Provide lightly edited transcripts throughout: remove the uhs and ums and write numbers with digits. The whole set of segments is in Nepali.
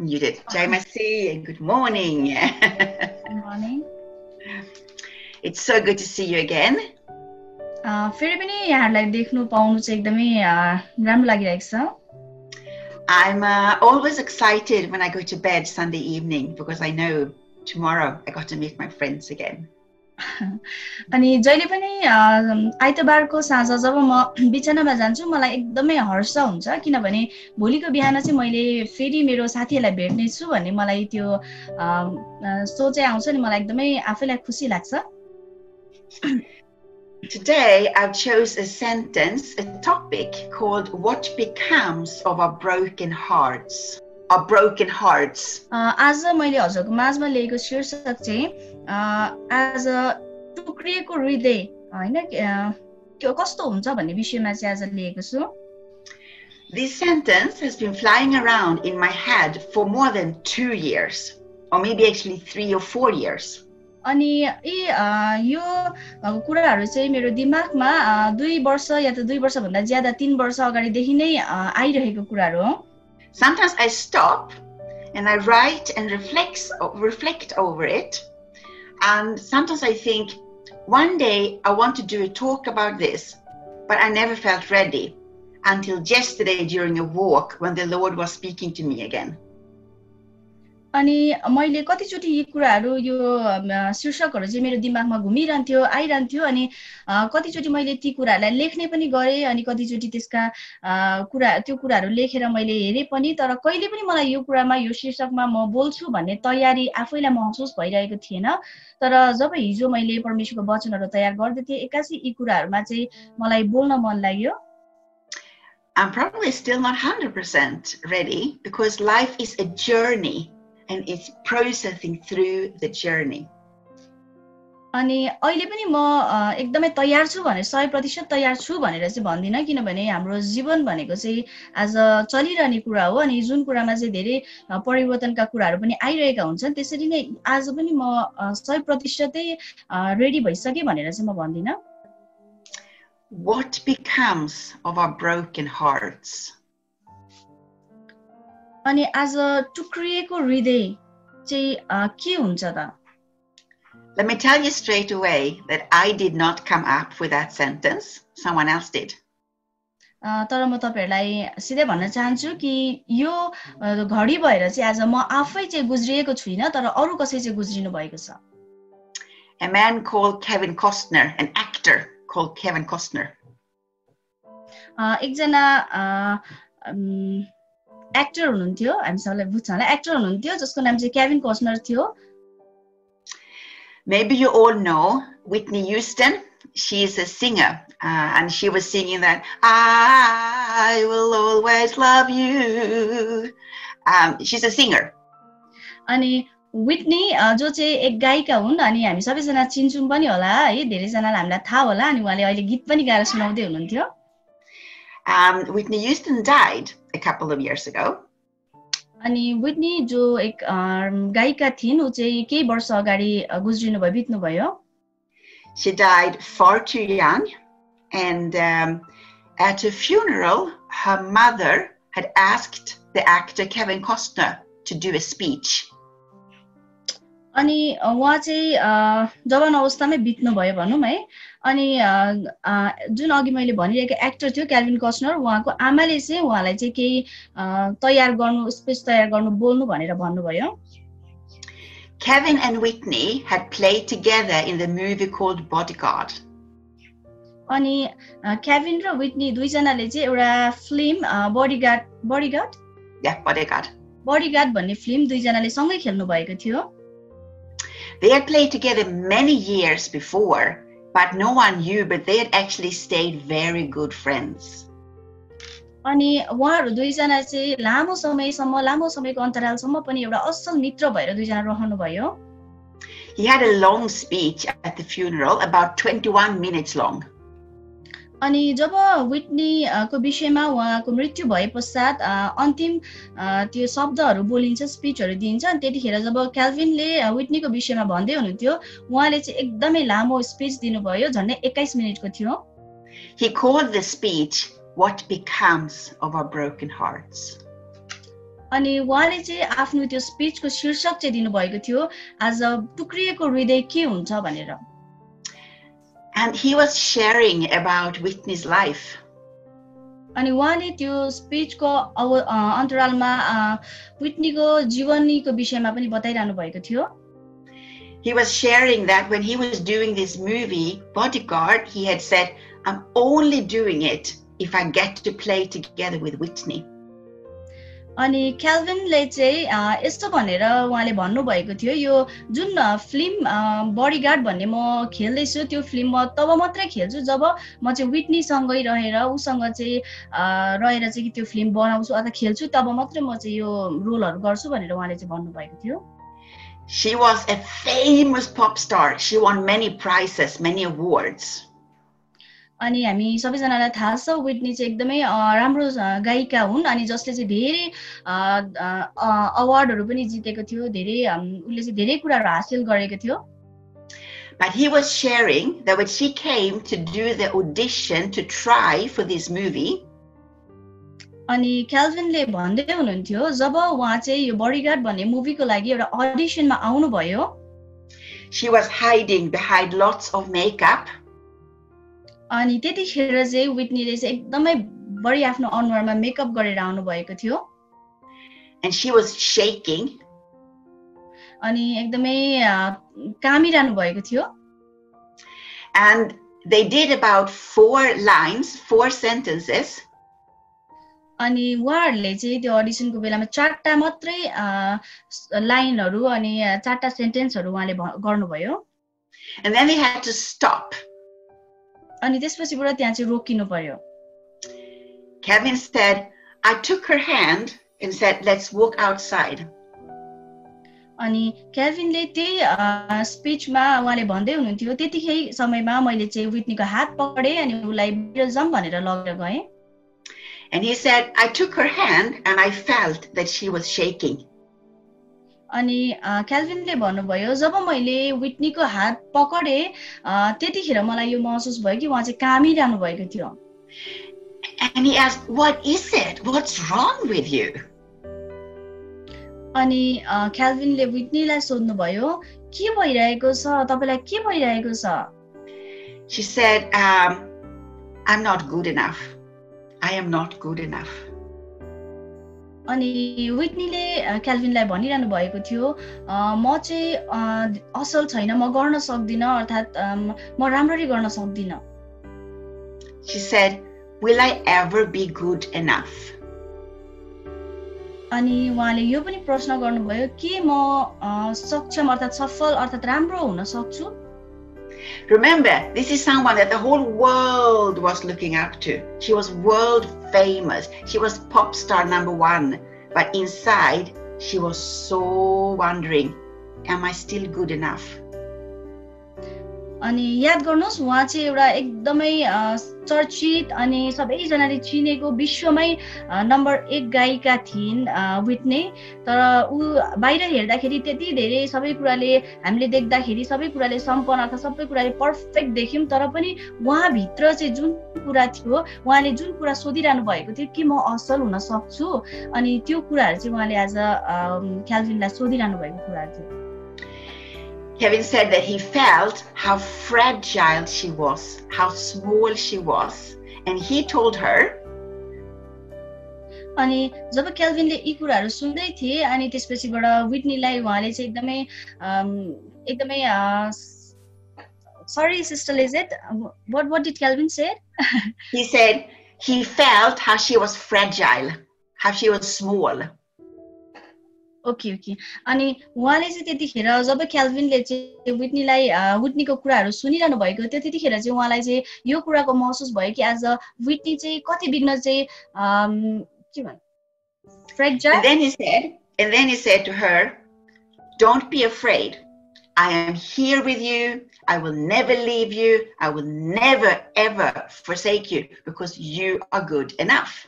You did. Jai Masi, and good morning. Good morning. It's so good to see you again. फेरि पनि यहाँहरुलाई देख्नु पाउनु चाहिँ एकदमै राम्रो लागिरहेको छ. I'm always excited when I go to bed Sunday evening because I know tomorrow I got to meet my friends again. अनि जहिले पनि आइतबारको साँझ जब म बिछानामा जान्छु मलाई एकदमै हर्ष हुन्छ किनभने भोलिको बिहान चाहिँ मैले फेरि मेरो साथीहरुलाई भेट्ने छु भन्ने मलाई त्यो सोचै आउँछ नि मलाई एकदमै आफैलाई खुसी लाग्छ. Today I've chose a sentence, a topic called what becomes of our broken hearts. Our broken hearts. आज मैले हजुरको माझमा लिएको शीर्षक चाहिँ आज टुक्रिएको हृदय हैन के कस्तो हुन्छ भन्ने विषयमा चाहिँ आज लिएको छु. This sentence has been flying around in my head for more than 2 years, or maybe actually 3 or 4 years. अनि यो कुराहरु चाहिँ मेरो दिमागमा 2 वर्ष या त 2 वर्ष भन्दा ज्यादा 3 वर्ष अगाडिदेखि नै आइरहेको कुराहरु हो. Sometimes I stop and I write and reflect over it, and sometimes I think one day I want to do a talk about this, but I never felt ready until yesterday during a walk when the Lord was speaking to me again. अनि मैले कतिचोटी यी कुराहरु यो शीर्षकहरु चाहिँ मेरो दिमागमा घुमिरहन्थ्यो आइरहन्थ्यो अनि कतिचोटी मैले ती कुराहरुलाई लेख्ने पनि गरे अनि कतिचोटी त्यसका त्यो कुराहरु लेखेर मैले हेरे पनि तर कहिले पनि मलाई यो कुरामा यो शीर्षकमा म बोल्छु भन्ने तयारी आफैलाई महसुस भइरहेको थिएन. तर जब हिजो मैले परमेश्वरको वचनहरु तयार गर्दै थिए एकासी यी कुराहरुमा चाहिँ मलाई बोल्न मन लाग्यो. I'm probably still not 100% ready because life is a journey. And it's processing through the journey. अनि अहिले पनि म एकदमै तयार छु भने 100% तयार छु भनेर चाहिँ भन्दिन किनभने हाम्रो जीवन भनेको चाहिँ आज चलिरहने कुरा हो अनि जुन कुरामा चाहिँ धेरै परिवर्तनका कुराहरु पनि आइरहेका हुन्छन् त्यसरी नै आज पनि म 100% रेडी भइसके भनेर चाहिँ म भन्दिन. What becomes of our broken hearts? अनि आज टुक्रिएको हृदय चाहिँ के हुन्छ त? Let me tell you straight away that I did not come up with that sentence. Someone else did. तर म तपाईहरुलाई सिधै भन्न चाहन्छु कि यो घडी भएर चाहिँ आज म आफै चाहिँ गुज्रिएको छुइन तर अरु कसै चाहिँ गुज्रिनु भएको छ. A man called Kevin Costner, an actor called Kevin Costner. एकजना एक्टर हुनुहुन्थ्यो हामी सबैलाई बुझ्छ होला एक्टर हुनुहुन्थ्यो जसको नाम चाहिँ केभिन कस्नर थियो. Maybe you all know Whitney Houston. She is a singer and she was singing that I will always love you. She's a singer. अनि Whitney जो चाहिँ एक गायिका हुन् अनि हामी सबैजना चिन्छौं पनि होला है धेरै जनालाई हामीलाई थाहा होला अनि उहाँले अहिले गीत पनि गाएर सुनाउँदै हुनुहुन्थ्यो. Whitney Houston died a couple of years ago. अनि Whitney जो एक गायिका थिइन् उ चाहिँ केही वर्ष अगाडि गुज्रिनु भयो बित्नु भयो. She died far too young and at a funeral her mother had asked the actor Kevin Costner to do a speech. अनि उहाँ चाहिँ जवान अवस्थामै बित्नु भयो भनौं है अनि जुन अघि मैले भनिरहेको एक्टर थियो केल्भिन कस्नर उहाँको आमाले चाहिँ उहाँलाई चाहिँ केही तयार गर्नु स्पेस तयार गर्नु बोल्नु भनेर भन्नुभयो. Kevin and Whitney had played together in the movie called Bodyguard. अनि केभिन र व्हिटनी दुई जनाले चाहिँ एउटा फिल्म बडीगार्ड भन्ने फिल्म दुई जनाले सँगै खेल्नु भएको थियो. They had played together many years before, but no one knew, but they had actually stayed very good friends. अनि उहाँहरु दुई जना चाहिँ लामो समयको अन्तरालसम्म पनि एउटा असल मित्र भएर दुई जना रहनु भयो. He had a long speech at the funeral, about 21 minutes long. अनि जब व्हिटनी को विषयमा उहाँको मृत्यु भए पश्चात अन्तिम त्यो शब्दहरु बोलिन्छ स्पीचहरु दिइन्छ अनि त्यतिखेर जब केल्भिनले व्हिटनीको विषयमा भन्दै हुनुहुन्थ्यो उहाँले चाहिँ एकदमै लामो स्पीच दिनुभयो झन्डै 21 मिनेटको थियो. He called the speech what becomes of our broken hearts. अनि उहाँले चाहिँ आफ्नो त्यो स्पिचको शीर्षक चाहिँ दिनुभएको थियो आज टुक्रिएको हृदय के हुन्छ भनेर. And he was sharing about Whitney's life. अनि उहाँले त्यो स्पिचको अन्तरालमा विट्नीको जीवनीको विषयमा पनि बताइरहनु भएको थियो. He was sharing that when he was doing this movie, Bodyguard, he had said, I'm only doing it if I get to play together with Whitney. अनि क्याल्भिनले चाहिँ यस्तो भनेर उहाँले भन्नुभएको थियो यो जुन फिल्म बडीगार्ड भन्ने म खेल्दैछु त्यो फिल्म म तब मात्रै खेल्छु जब म चाहिँ विट्नीसँगै रहेर उसँग चाहिँ रहेर चाहिँ त्यो फिल्म बनाउँछु अथवा खेल्छु तब मात्रै म चाहिँ यो रोलहरु गर्छु भनेर उहाँले चाहिँ भन्नुभएको थियो. She was a famous pop star. She won many prizes, many awards. अनि हामी सबैजनालाई थाहा छ विट्नी चाहिँ एकदमै राम्रो गायिका हुन् अनि जसले चाहिँ धेरै अवार्डहरु पनि जितेको थियो धेरै उले चाहिँ धेरै कुराहरु हासिल गरेको थियो. But he was sharing that when she came to do the audition to try for this movie, अनि क्याल्भिनले भन्दै हुनुहुन्थ्यो जब उहाँ चाहिँ यो बडीगार्ड भन्ने मुभीको लागि एउटा अडिसनमा आउनु भयो, she was hiding behind lots of makeup. अनि त्यतिखेर चाहिँ विट्नीले चाहिँ एकदमै बढी आफ्नो अनुहारमा मेकअप गरेर आउनु भएको थियो. And she was shaking. अनि एकदमै कामिरहनु भएको थियो. And they did about 4 lines, 4 sentences. अनि उहाँहरूले चाहिँ त्यो अडिसनको बेलामा 4टा मात्रै लाइनहरु अनि 4टा सेन्टेन्सहरु उहाँले गर्नुभयो. And then they had to stop. अनि त्यसपछिबाट त्यहाँ चाहिँ रोकिनु पर्यो. Kevin said, I took her hand and said, let's walk outside. अनि केल्भिनले त्यही स्पिचमा उहाँले भन्दै हुनुहुन्थ्यो त्यतिकै समयमा मैले चाहिँ विट्नीको हात पकडे अनि उलाई बाहिर जाम भनेर लगेर गए. And he said, I took her hand and I felt that she was shaking. अनि क्याल्भिनले भन्नुभयो जब मैले विट्नीको हात पकडे त्यतिखेर मलाई यो महसुस भयो कि उहाँ चाहिँ कामिरहनु भएको थियो. And he asked, what is it? What's wrong with you? अनि क्याल्भिनले विट्नीलाई सोध्नुभयो के भइरहेको छ तपाईलाई के भइरहेको छ. She said, I'm not good enough. I am not good enough. अनि विट्नीले क्याल्भिनलाई भनिरहनु भएको थियो म चाहिँ असल छैन म गर्न सक्दिन अर्थात म राम्ररी गर्न सक्दिन. She said, will I ever be good enough? अनि उहाँले यो पनि प्रश्न गर्नुभयो के म सक्षम अर्थात सफल अर्थात राम्रो हुन सक्छु. Remember, this is someone that the whole world was looking up to. She was world famous. She was pop star #1. But inside, she was so wondering, am I still good enough? अनि याद गर्नुस् उहाँ चाहिँ एउटा एकदमै चर्चित अनि सबैजनाले चिनेको विश्वमै नम्बर 1 गायिका थिइन् विट्नी. तर उ बाहिर हेर्दाखेरि त्यति धेरै सबै कुराले हामीले देख्दाखेरि सबै कुराले सम्पन्न अथवा सबै कुराले पर्फेक्ट देख्यौं तर पनि उहाँ भित्र चाहिँ जुन कुरा थियो उहाँले जुन कुरा सोधिरहनु भएको थियो कि म असल हुन सक्छु अनि त्यो कुराहरु चाहिँ उहाँले आज क्याल्भिनलाई सोधिरहनु भएको कुराहरु थियो. Kevin said that he felt how fragile she was, how small she was, and he told her. अनि जब क्याल्भिनले यी कुराहरु सुन्दै थिए अनि त्यसपछिबाट विट्नीलाई उहाँले चाहिँ एकदमै sorry sister Lizette, what did Kelvin say? He said he felt how she was fragile, how she was small. Okay अनि उहाँले चाहिँ त्यतिखेर जब क्याल्भिनले चाहिँ विट्नीलाई विट्नीको कुराहरु सुनिरहनु भएको थियो त्यतिखेर चाहिँ उहाँलाई चाहिँ यो कुराको महसुस भयो कि आज विट्नी चाहिँ कति बिघ्न चाहिँ के भन्छ fragile. And then he said to her, don't be afraid. I am here with you. I will never leave you. I will never ever forsake you because you are good enough.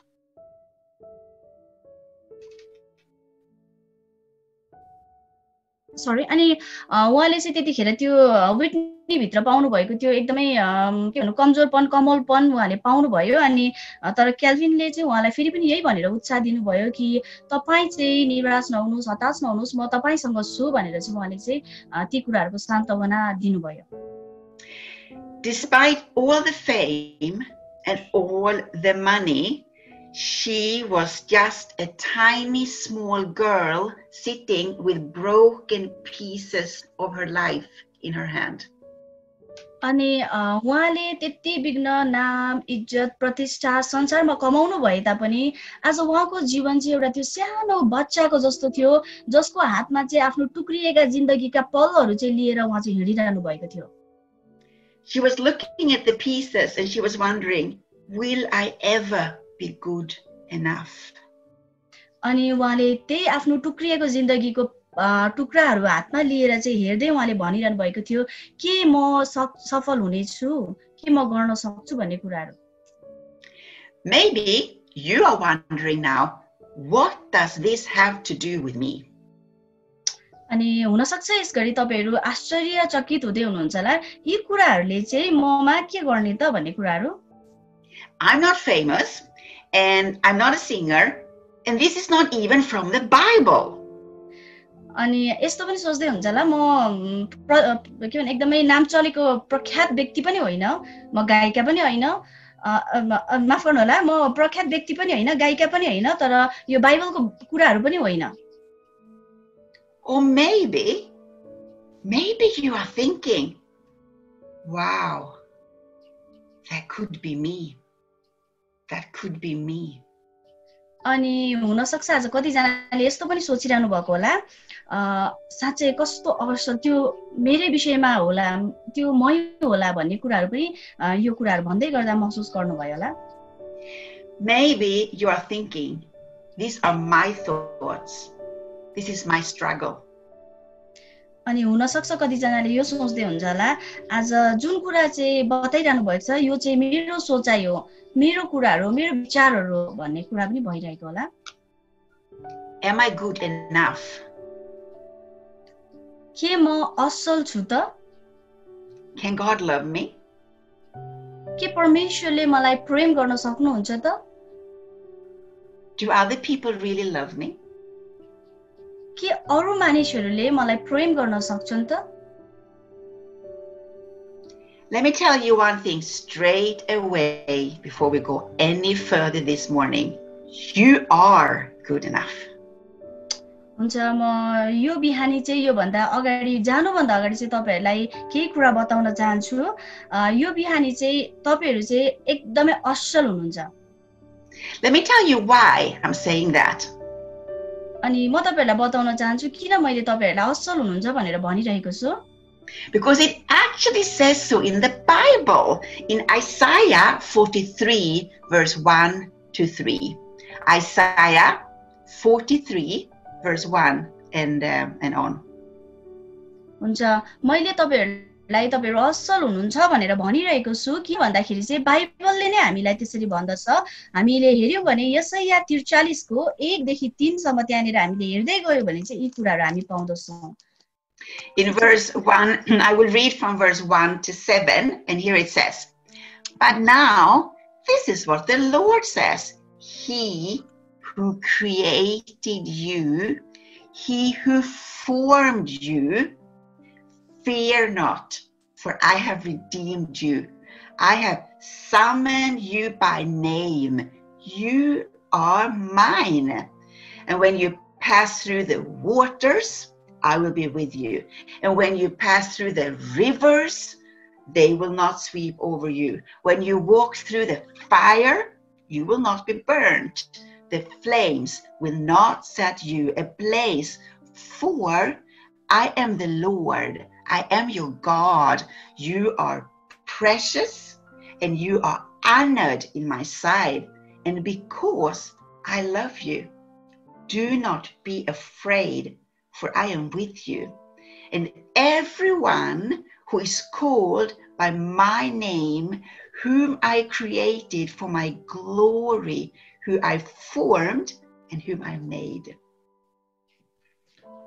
Sorry अनि उहाँले चाहिँ त्यतिखेर त्यो विट्नीभित्र पाउनु भएको त्यो एकदमै के भन्नु कमजोरपन कमलपन उहाँले पाउनुभयो अनि तर क्याल्भिनले चाहिँ उहाँलाई फेरि पनि यही भनेर उत्साह दिनुभयो कि तपाईँ चाहिँ निराश नहुनुहोस् हताश नहुनुहोस् म तपाईँसँग छु भनेर चाहिँ उहाँले चाहिँ ती कुराहरूको सान्त्वना दिनुभयो. Despite all the fame and all the money, she was just a tiny small girl sitting with broken pieces of her life in her hand. अनि उहाँले त्यति बिघ्न नाम इज्जत प्रतिष्ठा संसारमा कमाउनु भए तापनि आज उहाँको जीवन चाहिँ एउटा त्यो सानो बच्चाको जस्तो थियो जसको हातमा चाहिँ आफ्नो टुक्रिएका जिन्दगीका पलहरू चाहिँ लिएर उहाँ चाहिँ हिँडिरहनु भएको थियो. She was looking at the pieces and she was wondering, will I ever be good enough? अनि उहाँले त्यही आफ्नो टुक्रिएको जिन्दगीको टुक्राहरू हातमा लिएर चाहिँ हेर्दै उहाँले भनिरहनु भएको थियो के म सफल हुनेछु के म गर्न सक्छु भन्ने कुराहरू. Maybe you are wondering now, what does this have to do with me? अनि हुन सक्छ यसघडी तपाईहरु आश्चर्यचकित हुँदै हुनुहुन्छ होला यी कुराहरूले चाहिँ ममा के गर्ने त भन्ने कुराहरू. I'm not famous and I'm not a singer and this is not even from the Bible. अनि यस्तो पनि सोच्दै हुन्छ होला म के भन्छ एकदमै नाम चलेको प्रख्यात व्यक्ति पनि होइन म गायिका पनि होइन माफ गर्नु होला म प्रख्यात व्यक्ति पनि होइन गायिका पनि होइन तर यो बाइबलको कुराहरू पनि होइन. Or maybe you are thinking, wow, that could be me. That could be me. अनि हुन सक्छ आज कति जनाले यस्तो पनि सोचिरहनु भएको होला साच्चै कस्तो अवसर त्यो मेरै विषयमा होला त्यो मै होला भन्ने कुराहरू पनि यो कुराहरू भन्दै गर्दा महसुस गर्नुभयो होला. Maybe you are thinking, these are my thoughts. This is my struggle. अनि हुन सक्छ कति जनाले यो सोच्दै हुन्छ होला आज जुन कुरा चाहिँ बताइरहनु भएको छ यो चाहिँ मेरो सोचाइ हो मेरो कुराहरू मेरो विचारहरू भन्ने कुरा पनि भइरहेको होला. Am I good enough? के म असल छु त? Can God love me? के परमेश्वरले मलाई प्रेम गर्न सक्नुहुन्छ त? Do other people really love me? के अरू मानिसहरूले मलाई प्रेम गर्न सक्छन् त? Let me tell you one thing straight away before we go any further this morning. You are good enough. हुन्छ म यो बिहानी चाहिँ यो भन्दा अगाडि जानुभन्दा अगाडि चाहिँ तपाईहरुलाई केही कुरा बताउन चाहन्छु. यो बिहानी चाहिँ तपाईहरु चाहिँ एकदमै असल हुनुहुन्छ. Let me tell you why I'm saying that. अनि म तपाईहरुलाई बताउन चाहन्छु किन मैले तपाईहरुलाई असल हुनुहुन्छ भनेर भनिरहेको छु. Because it actually says so in the Bible, in Isaiah 43 verse 1 to 3. Isaiah 43 verse 1 and on. हुन्छ मैले तपाईहरुलाई तपाईहरु असल हुनुहुन्छ भनेर भनिरहेको छु के भन्दाखेरि चाहिँ बाइबलले नै हामीलाई त्यसरी भन्दछ. हामीले हेर्यौं भने यशाया 43 को 1 देखि 3 सम्म त्यहाँनेर हामीले हेर्दै गयो भने चाहिँ यी कुराहरु हामी पाउँदछौं. In verse 1, I will read from verse 1 to 7, and here it says, "But now, this is what the Lord says, He who created you, He who formed you, fear not, for I have redeemed you. I have summoned you by name. You are mine. And when you pass through the waters, I will be with you. And when you pass through the rivers, they will not sweep over you. When you walk through the fire, you will not be burnt. The flames will not set you ablaze. For I am the Lord. I am your God. You are precious and you are honored in my sight. And because I love you, do not be afraid, for I am with you. And everyone who is called by my name, whom I created for my glory, who I formed and whom I made."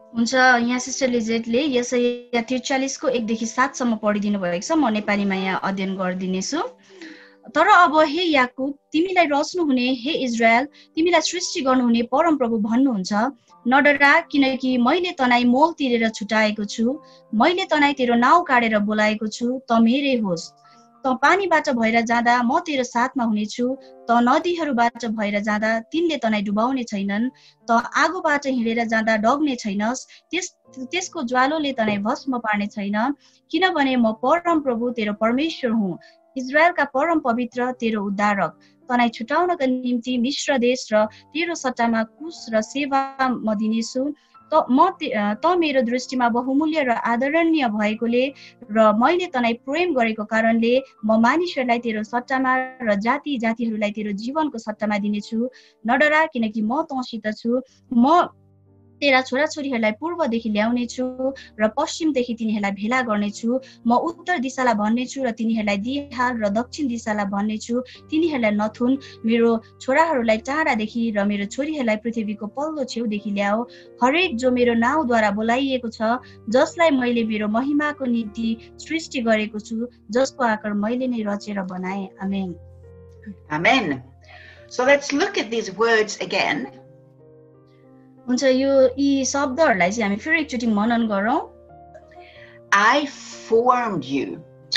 हुन्छ यहाँ सिस्टर लिजेटले यसाया 43 को 1 देखि 7 सम्म पढिदिनु भएको छ। म नेपालीमा यहाँ अध्ययन गर्दिनेछु। तर अब हे याकुब तिमीलाई रच्नु हुने, हे इजरायल तिमीलाई सृष्टि गर्नुहुने परम प्रभु भन्नुहुन्छ, नडरा किनकि मैले तँलाई मोल तिरेर छुटाएको छु, मैले तँलाई तेरो नाउँ काटेर बोलाएको छु, त मेरै होस्। त पानीबाट भएर जाँदा म तेरो साथमा हुनेछु, त नदीहरूबाट भएर जाँदा तिनले तँलाई डुबाउने छैनन्, त आगोबाट हिँडेर जाँदा डग्ने छैनस्, त्यसको ज्वालोले तँलाई भस्म पार्ने छैन, किनभने म परम प्रभु तेरो परमेश्वर हुँ, इजरायलका परम पवित्र तेरो उद्धारक। तँलाई छुटाउनका निम्ति मिश्र देश र तेरो सट्टामा कुश र सेवा म दिनेछु। त मेरो दृष्टिमा बहुमूल्य र आदरणीय भएकोले र मैले तँलाई प्रेम गरेको कारणले म मानिसहरूलाई तेरो सट्टामा र जाति जातिहरूलाई तेरो जीवनको सट्टामा दिनेछु। नडरा किनकि म तँसित छु, म तेरा छोराछोरीहरूलाई पूर्वदेखि ल्याउनेछु र पश्चिमदेखि तिनीहरूलाई भेला गर्नेछु। म उत्तर दिशालाई भन्नेछु र तिनीहरूलाई दिहाल र दक्षिण दिशालाई भन्नेछु, तिनीहरूलाई नथुन। मेरो छोराहरूलाई टाढादेखि र मेरो छोरीहरूलाई पृथ्वीको पल्लो छेउदेखि ल्याओ। हरेक जो मेरो नाउँद्वारा बोलाइएको छ, जसलाई मैले मेरो महिमाको निम्ति सृष्टि गरेको छु, जसको आकार मैले नै रचेर बनाएँ। आमेन। Amen. So let's look at these words again. हुन्छ यो यी शब्दहरूलाई चाहिँ हामी फेरि एकचोटि मनन गरौँ। I formed you.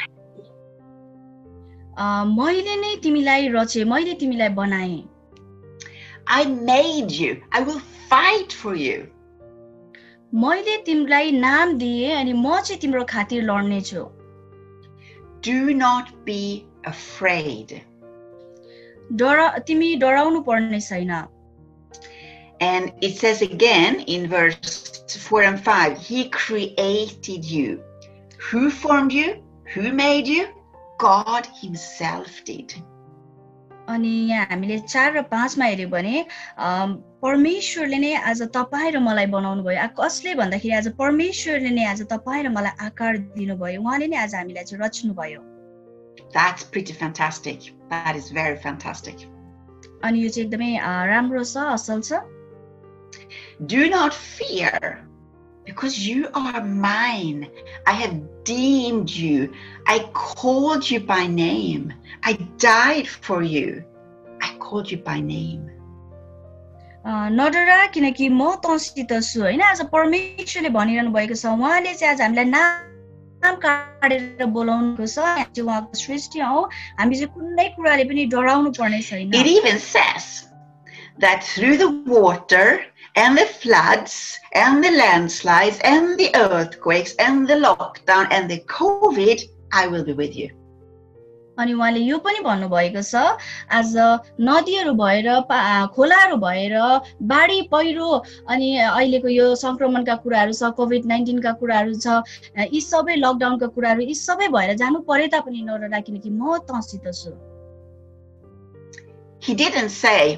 मैले नै तिमीलाई रचे, मैले तिमीलाई बनाएँ। I made you. I will fight for you. मैले तिमीलाई नाम दिए अनि म चाहिँ तिम्रो खातिर लड्ने छु। Do not be afraid. तिमी डराउनु पर्ने छैन। And it says again in verse 4 and 5, He created you. Who formed you? Who made you? God Himself did. अनि यहाँ हामीले 4 र 5 मा हेर्यो भने परमेश्वरले नै आज तपाईँ र मलाई बनाउनु भयो। कसले भन्दाखेरि आज परमेश्वरले नै आज तपाईँ र मलाई आकार दिनुभयो, उहाँले नै आज हामीलाई चाहिँ रच्नु भयो। That's pretty fantastic. That is very fantastic. अनि यो चाहिँ एकदमै राम्रो छ, असल छ। Do not fear, because you are mine. I have deemed you. I called you by name. I died for you. I called you by name. नडरा किनकि म तँसित छु हैन। आज परमेश्वरले भनिरहनु भएको छ, उहाँले चाहिँ आज हामीलाई नाम काटेर बोलाउनुको छ। चाहिँ उहाँको सृष्टि हो, हामी चाहिँ कुनै कुराले पनि डराउनु पर्ने छैन। It even says that through the water and the floods and the landslides and the earthquakes and the lockdown and the COVID, I will be with you. अनि उहाँले यो पनि भन्नुभएको छ, आज नदीहरू भएर खोलाहरू भएर बाढी पहिरो अनि अहिलेको यो संक्रमणका कुराहरू छ, कोभिड-19 का कुराहरू छ, यी सबै लकडाउनका कुराहरू यी सबै भएर जानु परे तापनि नडरा किनकि म तँसित छु। He didn't say,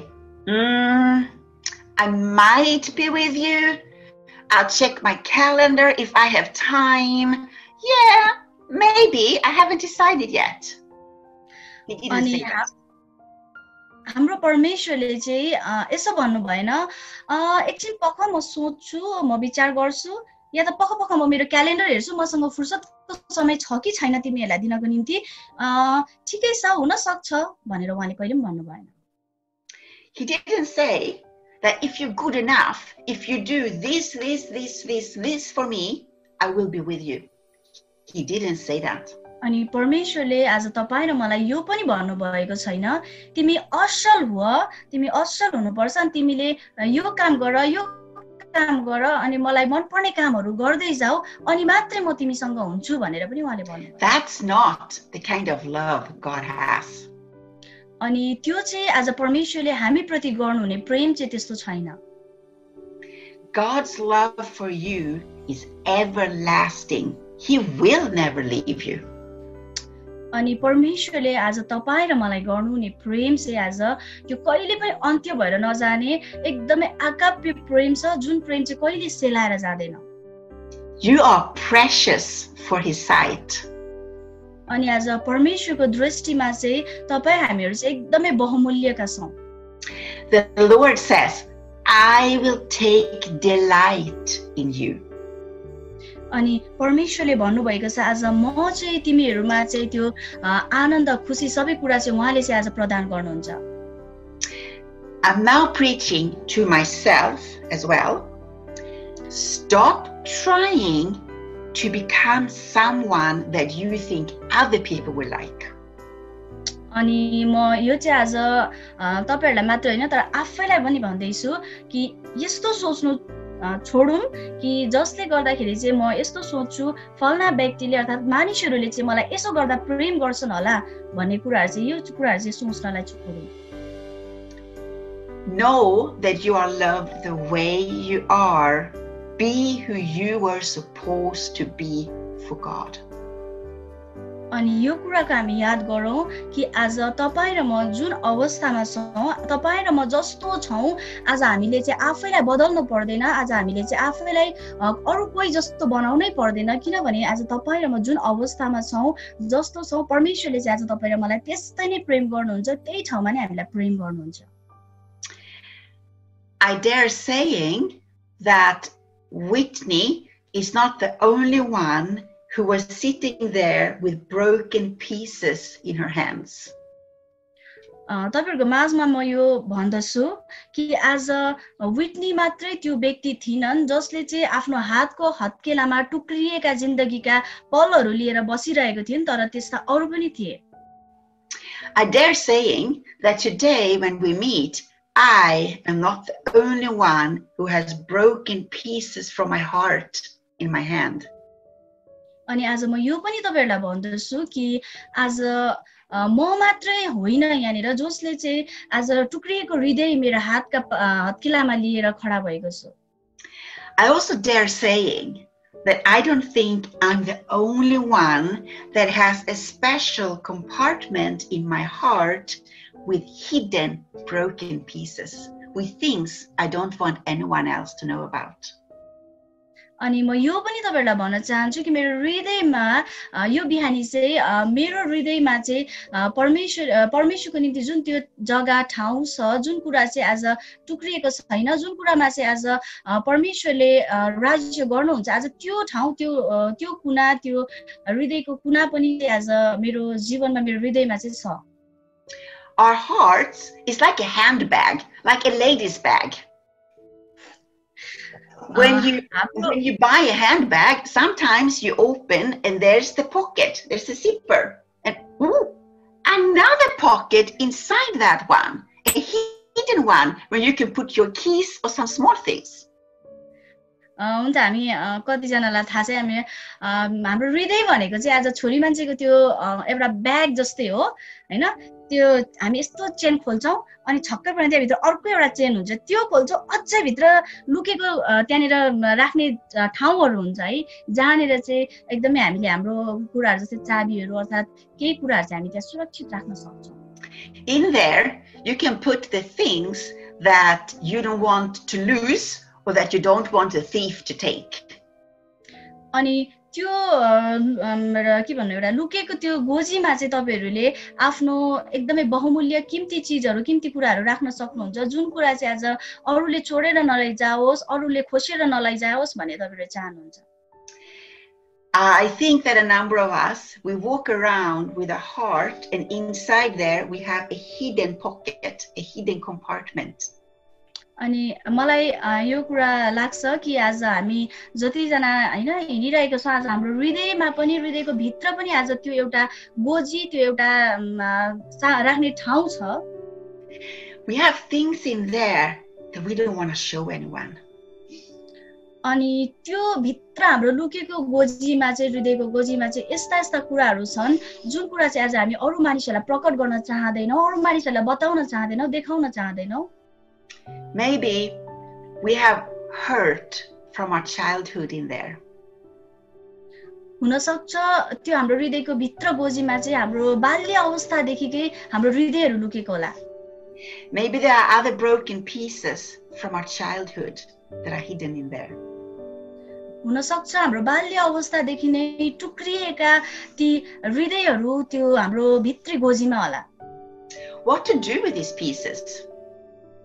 I might be with you. I'll check my calendar if I have time. Yeah, maybe. I haven't decided yet. He didn't say that. हाम्रो परमेश्वरले चाहिँ यसो भन्नु भएन, एकछिन पख म सोच्छु, म विचार गर्छु, या त पख म मेरो क्यालेन्डर हेर्छु, मसँग फुर्सदको समय छ कि छैन तिमीहरूलाई दिनको निम्ति, ठिकै छ, हुन सक्छ भनेर उहाँले कहिले पनि भन्नु भएन। He didn't say that if you're good enough, if you do this for me, I will be with you. He didn't say that. अनि परमेश्वरले आज तपाईँ र मलाई यो पनि भन्नुभएको छैन, तिमी असल हुଅ, तिमी असल हुनुपर्छ, अनि तिमीले यो काम गर, यो काम गर, अनि मलाई मनपर्ने कामहरू गर्दै जाऊ, अनि मात्रै म तिमीसँग हुन्छु भनेर पनि उहाँले भन्नु। That's not the kind of love God has. अनि त्यो चाहिँ आज परमेश्वरले हामी प्रति गर्नुहुने प्रेम चाहिँ त्यस्तो छैन। God's love for you is everlasting. He will never leave you. अनि परमेश्वरले आज तपाईँ र मलाई गर्नुहुने प्रेम चाहिँ आज यो कहिले पनि अन्त्य भएर नजाने एकदमै अकाप्य प्रेम छ, जुन प्रेम चाहिँ कहिले सेलाएर जाँदैन। You are precious for His sight. अनि आज परमेश्वरको दृष्टिमा चाहिँ तपाईँ हामीहरू चाहिँ एकदमै बहुमूल्यका छौं। The Lord says, I will take delight in you. अनि परमेश्वरले भन्नुभएको छ आज म चाहिँ तिमीहरुमा चाहिँ त्यो आनन्द खुशी सबै कुरा चाहिँ उहाँले चाहिँ आज प्रदान गर्नुहुन्छ. I'm now preaching to myself as well. Stop trying to become someone that you think other people will like. अनि म यो चाहिँ आज तपाईहरुलाई मात्र हैन तर आफैलाई पनि भन्दैछु कि यस्तो सोच्नु छोडौं कि जसले गर्दाखेरि चाहिँ म यस्तो सोच्छु फलना व्यक्तिले अर्थात मानिसहरुले चाहिँ मलाई यसो गर्दा प्रेम गर्छन् होला भन्ने कुराहरु चाहिँ यो कुराहरु चाहिँ सोच्नलाई छोडौं. Know that you are loved the way you are. Be who you were supposed to be for God. अनि यो कुराको हामी याद गरौं कि आज तपाई र म जुन अवस्थामा छौं तपाई र म जस्तो छौं आज हामीले चाहिँ आफैलाई बदल्नु पर्दैन आज हामीले चाहिँ आफैलाई अरु कोही जस्तो बनाउनै पर्दैन किनभने आज तपाई र म जुन अवस्थामा छौं जस्तो छौं परमेश्वरले चाहिँ आज तपाई र मलाई त्यस्तै नै प्रेम गर्नुहुन्छ त्यही ठाउँमा नै हामीलाई प्रेम गर्नुहुन्छ. I dare saying that Whitney is not the only one who was sitting there with broken pieces in her hands. तपाईहरुको माझमा म यो भन्दछु कि आज विटनी मात्रै त्यो व्यक्ति थिनन् जसले चाहिँ आफ्नो हातको हत्केलामा टुक्रिएका जिन्दगीका पलहरु लिएर बसिरहेको थिइन् तर त्यस्ता अरु पनि थिए. I dare saying that today when we meet, I am not the only one who has broken pieces from my heart in my hand. अनि आज म यो पनि तपाईहरुलाई भन्दछु कि आज म मात्रै होइन यहाँनिर जसले चाहिँ आज टुक्रिएको हृदय मेरो हातका हत्केलामा लिएर खडा भएको छु. I also dare saying that I don't think I'm the only one that has a special compartment in my heart with hidden broken pieces, with things I don't want anyone else to know about. अनि म यो पनि तपाईहरुलाई भन्न चाहन्छु कि मेरो हृदयमा यो बिहानी चाहिँ मेरो हृदयमा चाहिँ परमेश्वरको निम्ति जुन त्यो जग्गा ठाउँ छ जुन कुरा चाहिँ आज टुक्रिएको छैन जुन कुरामा चाहिँ आज परमेश्वरले राज्य गर्नुहुन्छ आज त्यो ठाउँ त्यो कुना त्यो हृदयको कुना पनि आज मेरो जीवनमा मेरो हृदयमा चाहिँ छ. Our hearts is like a handbag, like a lady's bag. When you buy a handbag, sometimes you open and there's the pocket, there's a zipper, and another pocket inside that one, a hidden one where you can put your keys or some small things. हुन्छ हामी कतिजनालाई थाहा छ हामी हाम्रो हृदय भनेको चाहिँ आज छोरी मान्छेको त्यो एउटा ब्याग जस्तै हो हैन त्यो हामी यस्तो चेन खोल्छौं अनि छक्कै पर्ने त्यहाँ भित्र अर्को एउटा चेन हुन्छ त्यो खोल्छौं अझै भित्र लुकेको त्यहाँनिर राख्ने ठाउँहरु हुन्छ है जहाँनिर चाहिँ एकदमै हामीले हाम्रो कुराहरु जस्तै चाबीहरु अर्थात केही कुराहरु चाहिँ हामी त्यहाँ सुरक्षित राख्न सक्छौं. In there you can put the things that you don't want to lose or that you don't want a thief to take. अनि त्यो के भन्नु एउटा लुकेको त्यो गोजीमा चाहिँ तपाईहरुले आफ्नो एकदमै बहुमूल्य कीमती चीजहरु कीमती कुराहरु राख्न सक्नुहुन्छ जुन कुरा चाहिँ आज अरूले छोडेर नलैजाओस् अरूले खोसेर नलैजाओस् भन्ने तपाईहरुले चाहनुहुन्छ. I think that a number of us, we walk around with a heart and inside there we have a hidden pocket, a hidden compartment. अनि मलाई यो कुरा लाग्छ कि आज हामी जति जना हैन हिँडिरहेको छ आज हाम्रो हृदयमा पनि हृदयको भित्र पनि आज त्यो एउटा गोजी त्यो एउटा राख्ने ठाउँ छ. We have things in there that we don't want to show anyone. अनि त्यो भित्र हाम्रो लुकेको गोजीमा चाहिँ हृदयको गोजीमा चाहिँ यस्ता यस्ता कुराहरु छन् जुन कुरा चाहिँ आज हामी अरु मानिसहरुलाई प्रकट गर्न चाहदैनौ अरु मानिसहरुलाई बताउन चाहदैनौ देखाउन चाहदैनौ. Maybe we have hurt from our childhood in there. हुन सक्छ त्यो हाम्रो हृदयको भित्र गोजीमा चाहिँ हाम्रो बाल्य अवस्थादेखिकै हाम्रो हृदयहरु लुकेको होला. Maybe there are other broken pieces from our childhood that are hidden in there. हुन सक्छ हाम्रो बाल्य अवस्थादेखि नै टुक्रिएका ती हृदयहरु त्यो हाम्रो भित्री गोजीमा होला. What to do with these pieces?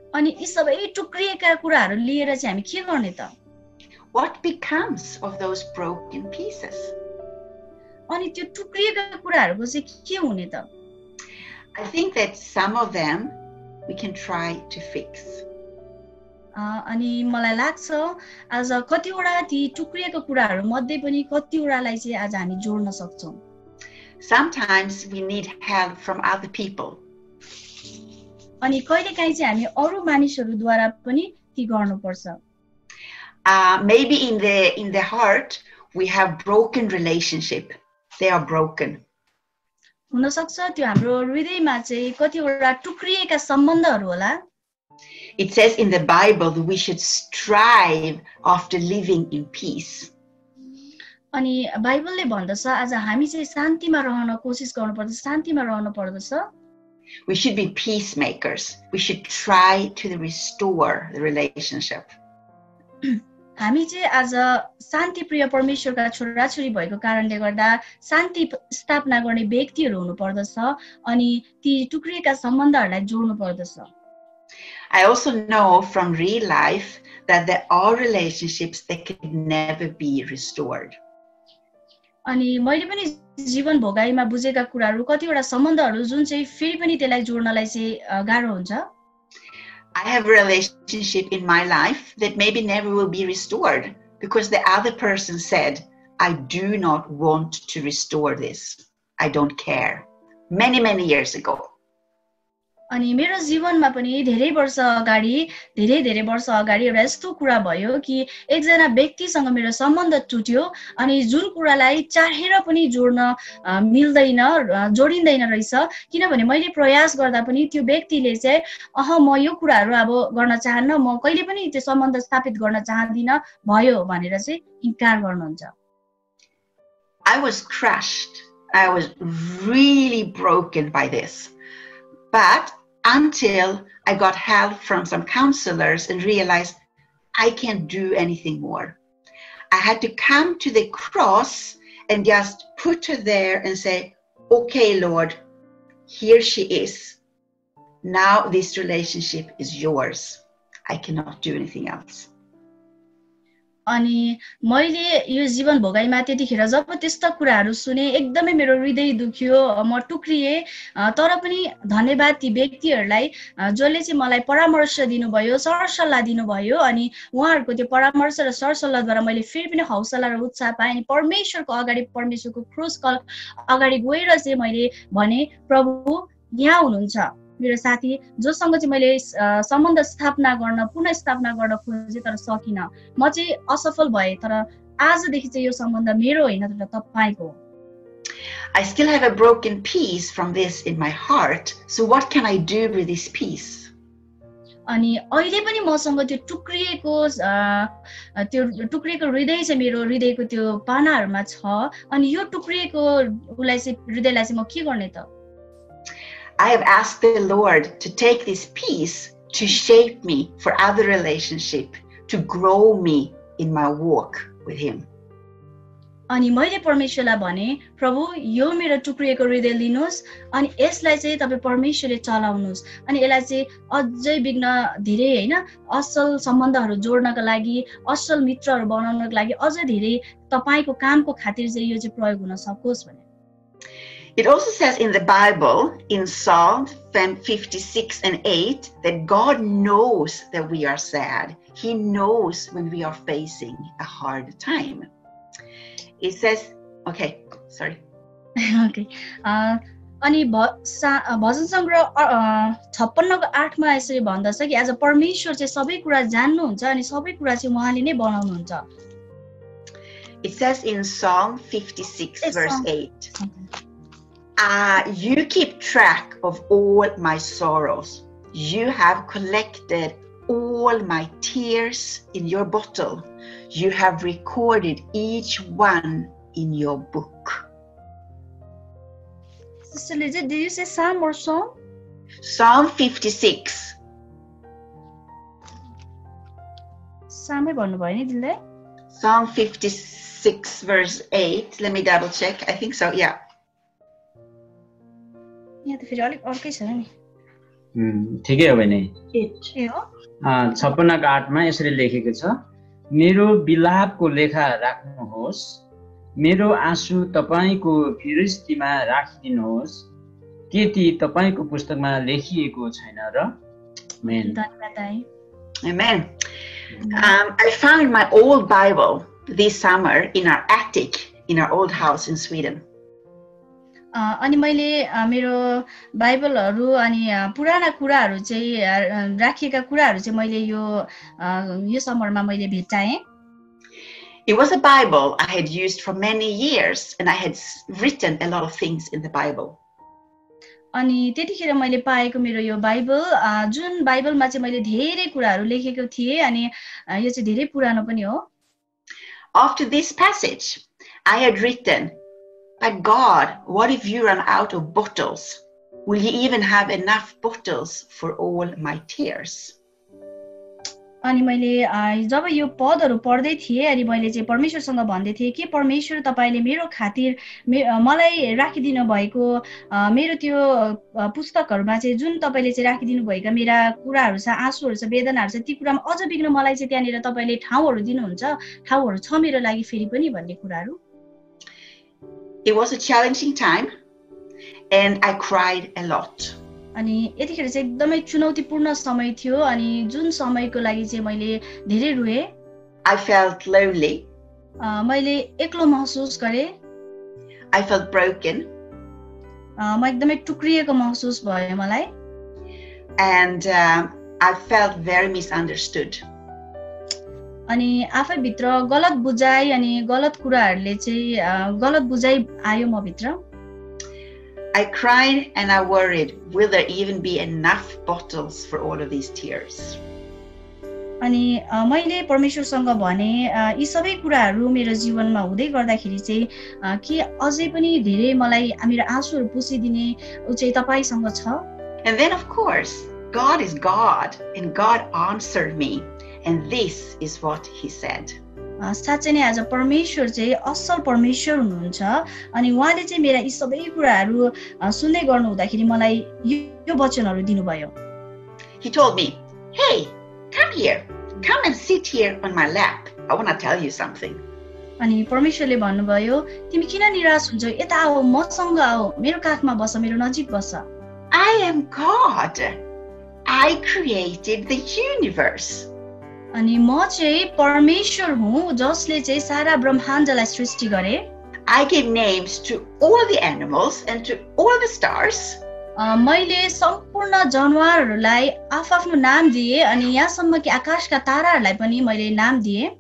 अनि यी सबै टुक्रिएका कुराहरू लिएर चाहिँ हामी के गर्ने त? What becomes of those broken pieces? अनि त्यो टुक्रिएका कुराहरूको चाहिँ के हुने त? I think that some of them we can try to fix. अनि मलाई लाग्छ आज कतिवटा ती टुक्रिएका कुराहरू मध्ये पनि कतिवटालाई चाहिँ आज हामी जोड्न सक्छौं. Sometimes we need help from other people. अनि कहिलेकाहीँ चाहिँ हामी अरू मानिसहरूद्वारा पनि ती गर्नुपर्छ. Maybe in the heart we have broken relationship. They are broken. हुन सक्छ त्यो हाम्रो हृदयमा चाहिँ कतिवटा टुक्रिएका सम्बन्धहरू होला. It says in the Bible that we should strive after living in peace. अनि बाइबलले भन्दछ आज हामी चाहिँ शान्तिमा रहन कोसिस गर्नुपर्छ, शान्तिमा रहन पर्दछ. We should be peacemakers. We should try to restore the relationship. हामी चाहिँ आज शान्तिप्रिय परमेश्वरका छोराछोरी भएको कारणले गर्दा शान्ति स्थापना गर्ने व्यक्तिहरू हुनु पर्दछ अनि ती टुक्रिएका सम्बन्धहरूलाई जोड्नु पर्दछ. I also know from real life that there are relationships that could never be restored. अनि मैले पनि जीवन भोगाइमा बुझेका कुराहरू कतिवटा सम्बन्धहरू जुन चाहिँ फेरि पनि त्यसलाई जोड्नलाई चाहिँ गाह्रो हुन्छ. I have a relationship in my life that maybe never will be restored because the other person said, I do not want to restore this. I don't care. Many, many years ago. अनि मेरो जीवनमा पनि धेरै वर्ष अगाडि एउटा यस्तो कुरा भयो कि एकजना व्यक्तिसँग मेरो सम्बन्ध टुट्यो अनि जुन कुरालाई चाहेर पनि जोडिँदैन रहेछ किनभने मैले प्रयास गर्दा पनि त्यो व्यक्तिले चाहिँ म यो कुराहरू अब गर्न चाहन्न, म कहिले पनि त्यो सम्बन्ध स्थापित गर्न चाहदिन भयो भनेर चाहिँ इन्कार गर्नुहुन्छ. I was crushed. I was really broken by this. But until I got help from some counselors and realized I can't do anything more. I had to come to the cross and just put her there and say, okay, Lord, here she is. Now this relationship is yours. I cannot do anything else. अनि मैले यो जीवन भोगाइमा त्यतिखेर जब त्यस्ता कुराहरू सुने एकदमै मेरो हृदय दुख्यो, म टुक्रिए. तर पनि धन्यवाद ती व्यक्तिहरूलाई जसले चाहिँ मलाई परामर्श दिनुभयो, सरसल्लाह दिनुभयो अनि उहाँहरूको त्यो परामर्श र सरसल्लाहद्वारा मैले फेरि पनि हौसला र उत्साह पाएँ. अनि परमेश्वरको अगाडि परमेश्वरको क्रुसको अगाडि गएर चाहिँ मैले भने प्रभु यहाँ हुनुहुन्छ मेरो साथी जोसँग चाहिँ मैले सम्बन्ध पुनः स्थापना गर्न खोजे तर सकिन. म चाहिँ असफल भए तर आजदेखि चाहिँ यो सम्बन्ध मेरो होइन तर तपाईको. I still have a broken piece from this in my heart. So what can I do with this piece? अनि अहिले पनि मसँग त्यो टुक्रिएको हृदय चाहिँ मेरो हृदयको त्यो पानाहरुमा छ. अनि यो टुक्रिएको हृदयलाई चाहिँ म के गर्ने त? I have asked the Lord to take this piece to shape me for other relationship, to grow me in my walk with Him. अनि मैले परमेश्वरलाई भने प्रभु यो मेरो टुक्रिएको हृदय लिनुहोस् अनि यसलाई चाहिँ तपाईं परमेश्वरले चलाउनुहोस् अनि यसलाई चाहिँ अझै बिग्न धेरै हैन असल सम्बन्धहरू जोड्नका लागि असल मित्रहरू बनाउनको लागि अझै धेरै तपाईको कामको खातिर चाहिँ यो चाहिँ प्रयोग हुन सकोस् भने. It also says in the Bible, in Psalm 56 and 8, that God knows that we are sad. He knows when we are facing a hard time. It says, okay, sorry. Okay. अनि भजन संग्रह 56 को 8 मा यसरी भन्दछ कि आज परमेश्वर चाहिँ सबै कुरा जान्नुहुन्छ अनि सबै कुरा चाहिँ उहाँले नै बनाउनुहुन्छ. It says in Psalm 56 verse 8. You keep track of all my sorrows. You have collected all my tears in your bottle. You have recorded each one in your book. Sister Lizette, did you say Psalm or Psalm? Psalm 56. Psalm भन्नुभयो नि दिलले? Psalm 56 verse 8. Let me double check. I think so, yeah. यहाँ त फेरि अलिक अर्कै छ नि. ठिकै हो भने ए हो 56 को 8 मा यसरी लेखेको छ मेरो बिलापको लेखा राख्नुहोस् मेरो आँसु तपाईको फिरिस्तीमा राखिदिनुहोस् के ती तपाईको पुस्तकमा लेखिएको छैन र आमेन धन्यवाद Amen. I found my old Bible this summer in our attic in our old house in Sweden. अनि मैले मेरो बाइबलहरु अनि पुराना कुराहरु चाहिँ राखिएका कुराहरु चाहिँ मैले यो समरमा मैले भेटाएँ It was a Bible I had used for many years and I had written a lot of things in the Bible. अनि त्यतिखेर मैले पाएको मेरो यो बाइबल जुन बाइबलमा चाहिँ मैले धेरै कुराहरु लेखेको थिए अनि यो चाहिँ धेरै पुरानो पनि हो After this passage I had written, but God, what if you run out of bottles? Will you even have enough bottles for all my tears? अनि मैले जब यो पदहरु पढ्दै थिए अनि मैले चाहिँ परमेश्वरसँग भन्दै थिए के परमेश्वर तपाईले मेरो खातिर मलाई राखिदिनु भएको मेरो त्यो पुस्तकहरुमा चाहिँ जुन तपाईले चाहिँ राखिदिनु भएका मेरा कुराहरु छ आँसुहरु छ वेदनाहरु छ ती कुरामा अझ बिग्न मलाई चाहिँ त्यहाँनिर तपाईले ठाउँहरु दिनुहुन्छ ठाउँहरु छ मेरो लागि फेरि पनि भन्ने कुराहरु It was a challenging time and I cried a lot. अनि यतिखेर चाहिँ एकदमै चुनौतीपूर्ण समय थियो अनि जुन समयको लागि चाहिँ मैले धेरै रुए I felt lonely. मैले एक्लो महसुस गरे I felt broken. म एकदमै टुक्रिएको महसुस भयो मलाई and I felt very misunderstood. अनि आफै भित्र गलत बुझाइ अनि गलत कुराहरुले चाहिँ गलत बुझाइ आयो म भित्र I cried and I worried, will there even be enough bottles for all of these tears? अनि मैले परमेश्वरसँग भने यी सबै कुराहरु मेरो जीवनमा हुँदै गर्दाखेरि चाहिँ के अझै पनि धेरै मलाई मेरो आँसुहरु पुसिदिने उ चाहिँ तपाईसँग छ And then of course God is God and God answered me and this is what he said. साच्चै नै आज परमेश्वर चाहिँ असल परमेश्वर हुनुहुन्छ अनि उहाँले चाहिँ मेरा यी सबै कुराहरु सुन्दै गर्नु हुँदाखेरि मलाई यो वचनहरु दिनुभयो He told me, "Hey, come here. Come and sit here on my lap. I want to tell you something." अनि परमेश्वरले भन्नुभयो तिमी किन निराश हुन्छौ यता आऊ मसँग आऊ मेरो काखमा बस मेरो नजिक बस I am God. I created the universe. अनि म चाहिँ परमेश्वर हुँ जसले चाहिँ सारा ब्रह्माण्डलाई सृष्टि गरे I gave names to all the animals and to all the stars. मैले सम्पूर्ण जनावरहरूलाई आफ्नो नाम दिए अनि यहाँसम्म कि आकाशका ताराहरूलाई पनि मैले नाम दिए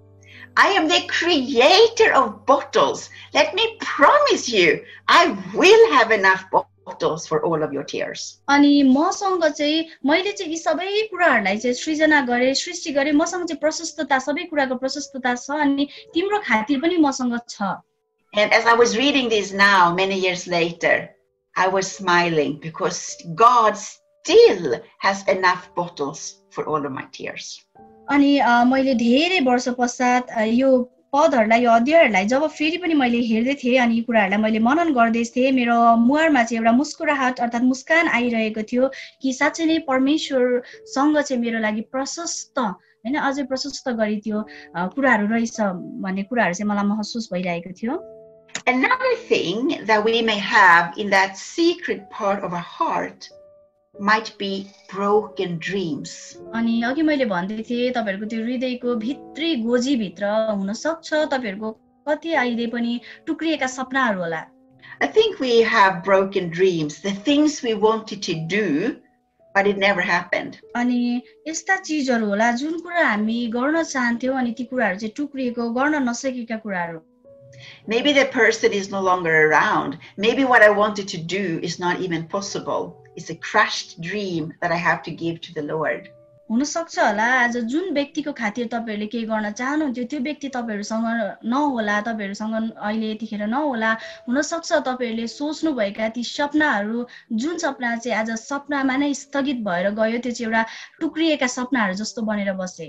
I am the creator of bottles. Let me promise you, I will have enough bottles for all of your tears. अनि मसँग चाहिँ मैले चाहिँ यी सबै कुराहरुलाई चाहिँ सृजना गरे सृष्टि गरे मसँग चाहिँ प्रशस्तता सबै कुराको प्रशस्तता छ अनि तिम्रो खातिर पनि मसँग छ And as I was reading this now many years later, I was smiling because God still has enough bottles for all of my tears. अनि मैले धेरै वर्ष पश्चात यो पदहरुलाई यो अध्यायहरुलाई जब फेरि पनि मैले हेर्दै थिए अनि यी कुराहरुलाई मैले मनन गर्दै थिए मेरो मुहारमा चाहिँ एउटा मुस्कुराहट अर्थात मुस्कान आइरहेको थियो कि साच्चै नै परमेश्वर सँग चाहिँ मेरो लागि प्रशस्त हैन अझै प्रशस्त गरी त्यो कुराहरु रहेछ भन्ने कुराहरु चाहिँ मलाई महसुस भइरहेको थियो Another thing that we may have in that secret part of our heart might be broken dreams. अनि अघि मैले भन्दै थिए तपाईहरुको त्यो हृदयको भित्री गोजी भित्र हुन सक्छ तपाईहरुको कति अहिले पनि टुक्रिएका सपनाहरु होला I think we have broken dreams, the things we wanted to do but it never happened. अनि यस्ता चीजहरु होला जुन कुरा हामी गर्न चाहन्थ्यौ अनि ती कुराहरु चाहिँ टुक्रिएको गर्न नसकेका कुराहरु Maybe the person is no longer around. Maybe what I wanted to do is not even possible. It's a crushed dream that I have to give to the Lord. हुन सक्छ होला आज जुन व्यक्तिको खातिर तपाईहरुले के गर्न चाहनुहुन्थ्यो त्यो व्यक्ति तपाईहरुसँग नहोला तपाईहरुसँग अहिले यतिखेर नहोला हुन सक्छ तपाईहरुले सोच्नु भएका ती सपनाहरु जुन सपना चाहिँ आज सपनामा नै स्थगित भएर गयो त्यो चाहिँ एउटा टुक्रिएका सपनाहरु जस्तो बनेर बसे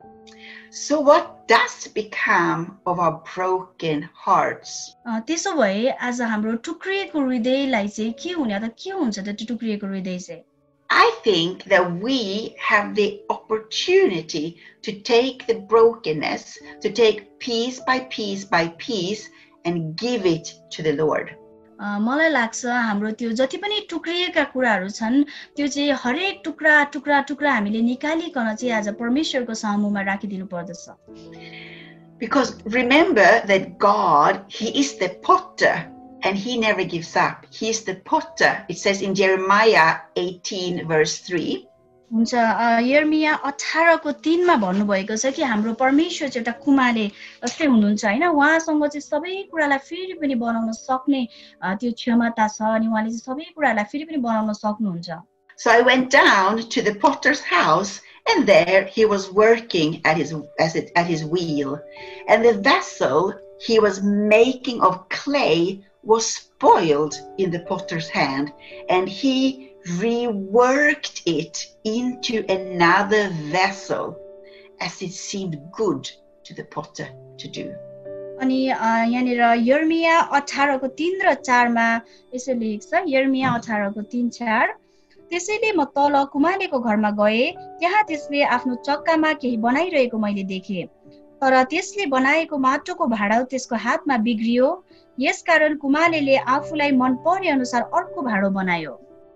So what does become of our broken hearts? त्यसो भए आज हाम्रो टुक्रिएको हृदयलाई चाहिँ के हुने अथवा के हुन्छ त्यो टुक्रिएको हृदय चाहिँ I think that we have the opportunity to take the brokenness, to take piece by piece by piece and give it to the Lord. मलाई लाग्छ हाम्रो त्यो जति पनि टुक्रिएका कुराहरू छन् त्यो चाहिँ हरेक टुक्रा टुक्रा टुक्रा हामीले निकालिकन चाहिँ आज परमेश्वरको सामुमा राखिदिनु पर्दछ Because remember that God, He is the potter and He never gives up. He is the potter. It says in Jeremiah 18 verse 3. हुन्छ यर्मिया 18को 3 मा भन्नुभएको छ कि हाम्रो परमेश्वर चाहिँ एउटा कुमाले जस्तै हुनुहुन्छ हैन उहाँसँग चाहिँ सबै कुरालाई फेरि पनि बनाउन सक्ने त्यो क्षमता छ अनि उहाँले चाहिँ सबै कुरालाई फेरि पनि बनाउन सक्नुहुन्छ So I went down to the potter's house and there he was working at his wheel, and the vessel he was making of clay was spoiled in the potter's hand, and he reworked it into another vessel as it seemed good to the potter to do. अनि यहाँनिर यर्मिया 18 को 3 र 4 मा यसो लेखेको छ यर्मिया 18 को 3 4 त्यसैले म तल कुमालेको घरमा गए त्यहाँ त्यसले आफ्नो चक्कामा केही बनाइरहेको मैले देखे तर त्यसले बनाएको माटोको भाँडा त्यसको हातमा बिग्रियो यसकारण कुमालेले आफूलाई मन परे अनुसार अर्को भाँडो बनायो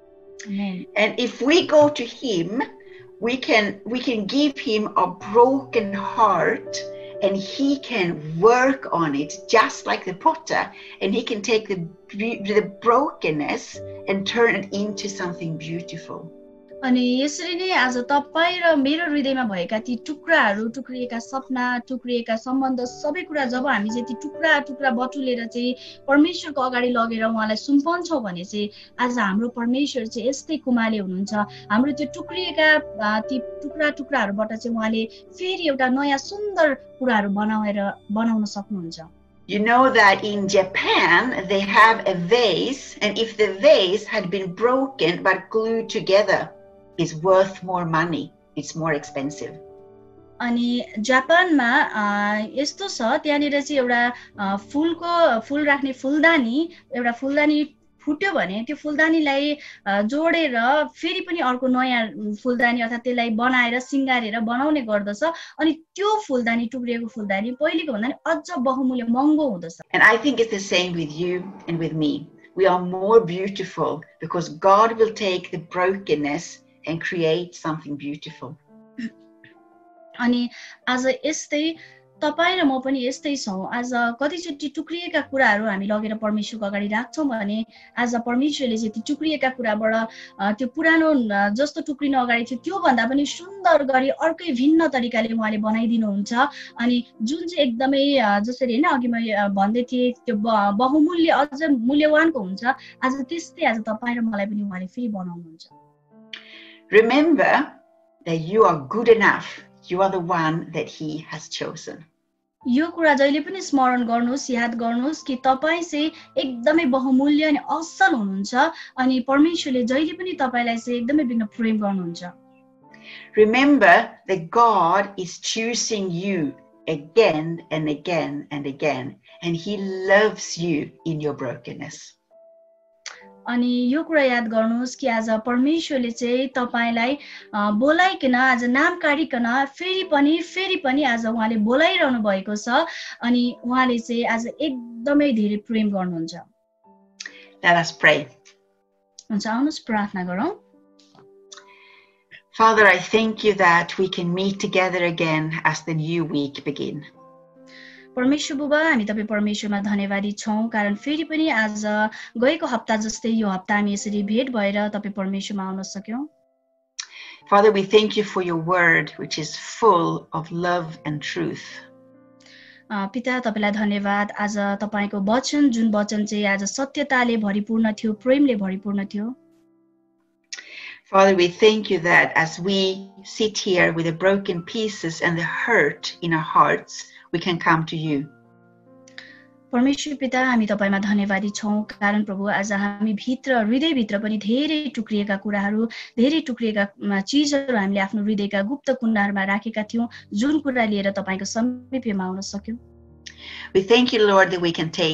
And if we go to him, we can give him a broken heart and he can work on it just like the potter, and he can take the brokenness and turn it into something beautiful. अनि यसरी नै आज तपाई र मेरो हृदयमा भएका ती टुक्राहरू टुक्रिएका सपना टुक्रिएका सम्बन्ध सबै कुरा जब हामी चाहिँ ती टुक्रा टुक्रा बटुलेर चाहिँ परमेश्वरको अगाडि लगेर उहाँलाई सुम्पन्छौं भने चाहिँ आज हाम्रो परमेश्वर चाहिँ यस्तै कुमाले हुनुहुन्छ हाम्रो त्यो टुक्रिएका ती टुक्रा टुक्राहरूबाट चाहिँ उहाँले फेरि एउटा नयाँ सुन्दर कुराहरू बनाउन सक्नुहुन्छ You know that in Japan they have a vase, and if the vase had been broken but glued together, is worth more money. It's more expensive. अनि जापानमा यस्तो छ त्यहाँनिर चाहिँ एउटा फूल राख्ने फूलदानी फुट्यो भने त्यो फूलदानीलाई जोडेर फेरि पनि अर्को नयाँ फूलदानी अर्थात् त्यसलाई बनाएर सिंगारेर बनाउने गर्दछ अनि त्यो फूलदानी टुक्रिएको फूलदानी पहिलेको भन्दा नि अझ बहुमूल्य महँगो हुँदछ And I think it's the same with you and with me. We are more beautiful because God will take the brokenness and create something beautiful. अनि आज यस्तै तपाई र म पनि यस्तै छौं आज कतिचोटी टुक्रिएका कुराहरू हामी लगेर परमेश्वरको अगाडि राख्छौं भने आज परमेश्वरले चाहिँ ती टुक्रिएका कुराबाट त्यो पुरानो जस्तो टुक्रिन अगाडि थियो त्यो भन्दा पनि सुन्दर गरी अर्कै भिन्न तरिकाले उहाँले बनाइदिनुहुन्छ अनि जुन चाहिँ एकदमै जसरी हैन अघि म भन्दै थिए त्यो बहुमूल्य अझ मूल्यवानको हुन्छ आज त्यस्तै आज तपाई र मलाई पनि उहाँले फेरि बनाउनुहुन्छ Remember that you are good enough. You are the one that he has chosen. यो कुरा जहिले पनि स्मरण गर्नुस् याद गर्नुस् कि तपाई चाहिँ एकदमै बहुमूल्य अनि असल हुनुहुन्छ अनि परमेश्वरले जहिले पनि तपाईलाई चाहिँ एकदमै बिना प्रेम गर्नुहुन्छ Remember that God is choosing you again and again and again, and he loves you in your brokenness. अनि यो कुरा याद गर्नुस् कि आज परमेश्वरले चाहिँ तपाईलाई बोलाइकन आज नाम काढिकन फेरि पनि आज उहाँले बोलाइरहनु भएको छ अनि उहाँले चाहिँ आज एकदमै धेरै प्रेम गर्नुहुन्छ Let us pray. हुन्छ आउनुस् प्रार्थना गरौँ Father, I thank you that we can meet together again as the new week begins. परमेश्वर बुबा हामी तपाई परमेश्वरमा धन्यवादी छौं कारण फेरि पनि आज गएको हप्ता जस्तै यो हप्ता हामी यसरी भेट भएर तपाई परमेश्वरमा आउन सक्यौं Father, we thank you for your word which is full of love and truth. पिता तपाईलाई धन्यवाद आज तपाईको वचन जुन वचन चाहिँ आज सत्यताले भरिपूर्ण थियो प्रेमले भरिपूर्ण थियो Father, we thank you that as we sit here with the broken pieces and the hurt in our hearts, we can come to you. परमेश्वर पिता हामी तपाईमा धन्यवादी छौं कारण प्रभु आज हामी भित्र हृदय भित्र पनि धेरै टुक्रिएका कुराहरू धेरै टुक्रिएका चीजहरू हामीले आफ्नो हृदयका गुप्त कुण्डाहरूमा राखेका थियौं जुन कुरा लिएर तपाईको समीपमा आउन सक्यौं We thank you, Lord, that we can take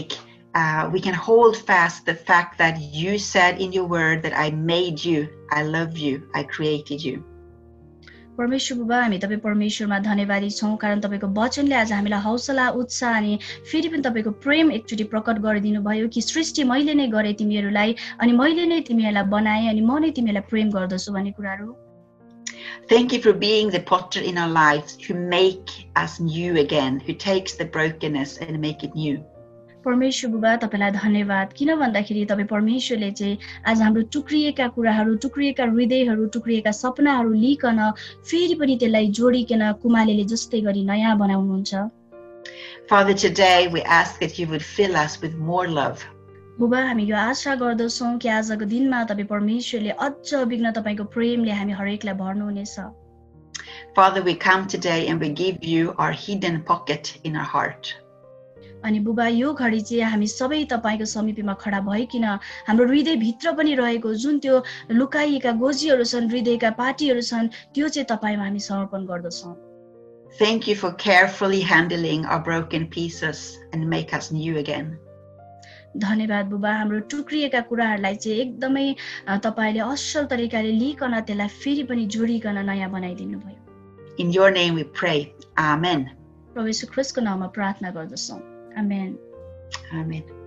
we can hold fast the fact that you said in your word that I made you, I love you, I created you. परमेश्वर बुबा हामी तपाईँ परमेश्वरमा धन्यवादी छौँ कारण तपाईँको वचनले आज हामीलाई हौसला उत्साह अनि फेरि पनि तपाईँको प्रेम एकचोटि प्रकट गरिदिनु भयो कि सृष्टि मैले नै गरेँ तिमीहरूलाई अनि मैले नै तिमीहरूलाई बनाएँ अनि म नै तिमीहरूलाई प्रेम गर्दछु भन्ने कुराहरू Thank you for being the potter in our lives who make us new again, who takes the brokenness and make it new. परमेश्वर बुबा तपाईलाई धन्यवाद किन भन्दाखेरि तपाईँ परमेश्वरले चाहिँ आज हाम्रो टुक्रिएका कुराहरू टुक्रिएका हृदयहरू टुक्रिएका सपनाहरू लिकन फेरि पनि त्यसलाई जोडिकन कुमालेले जस्तै गरी नयाँ बनाउनुहुन्छ Father, today we ask that you would fill us with more love. बुबा हामी यो आशा गर्दछौँ कि आजको दिनमा तपाईँ परमेश्वरले अझ अभिज्ञ तपाईको प्रेमले हामी हरेकलाई भर्नुहुनेछ Father, we come today and we give you our hidden pocket in our heart. अनि बुबा यो घडी चाहिँ हामी सबै तपाईको समीपमा खडा भइकिन हाम्रो हृदय भित्र पनि रहेको जुन त्यो लुकाइएका गोजीहरू छन् हृदयका पाटीहरू छन् त्यो चाहिँ तपाईमा हामी समर्पण गर्दछौँ Thank you for carefully handling our broken pieces and make us new again. धन्यवाद बुबा हाम्रो टुक्रिएका कुराहरूलाई चाहिँ एकदमै तपाईले असल तरिकाले लिकन त्यसलाई फेरि पनि जोडिकन नयाँ बनाइदिनु भयो In your name we pray. Amen. प्रभु येशू ख्रीष्टको नाममा प्रार्थना गर्दछौँ Amen. Amen.